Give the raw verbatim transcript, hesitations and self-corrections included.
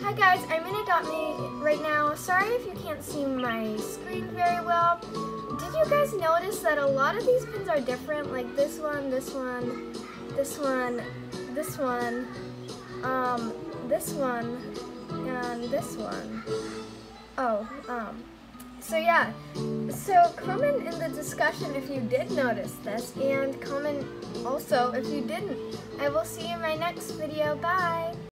Hi guys, I'm in Adopt Me right now. Sorry if you can't see my screen very well. Did you guys notice that a lot of these pins are different? Like this one, this one, this one, this one, um, this one, and this one. Oh, um, so yeah. So comment in the discussion if you did notice this, and comment also if you didn't. I will see you in my next video. Bye!